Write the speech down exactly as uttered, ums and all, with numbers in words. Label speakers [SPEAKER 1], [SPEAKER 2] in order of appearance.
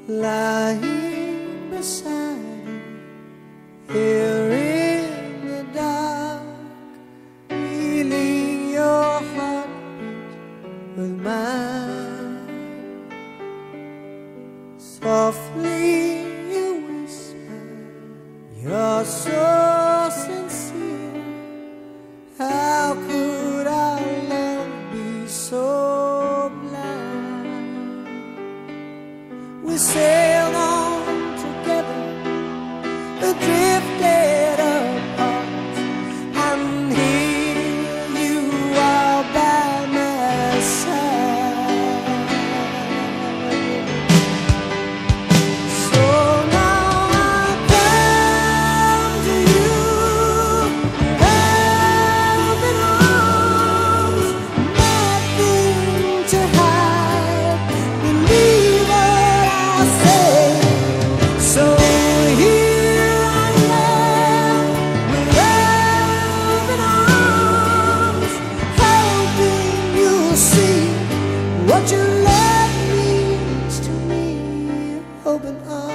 [SPEAKER 1] lying beside you here in the dark, feeling your heartbeat with mine. Softly you whisper, you're so sincere. How could our love be so blind? We sailed on together, drifted apart, and here you are by my side. So now I come to you, open arms, nothing to hide. Believe what I say. So here I am, with open arms, hoping you'll see what your love means to me. Open arms.